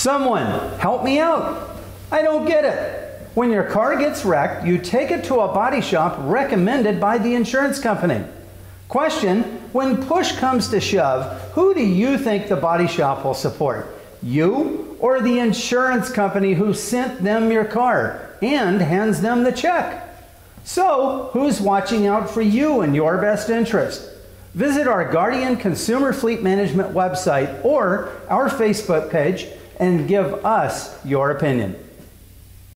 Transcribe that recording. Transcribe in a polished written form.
Someone help me out. I don't get it. When your car gets wrecked, you take it to a body shop recommended by the insurance company. Question, when push comes to shove, who do you think the body shop will support? You or the insurance company who sent them your car and hands them the check? So, who's watching out for you and your best interest? Visit our Guardian Consumer Fleet Management website or our Facebook page and give us your opinion.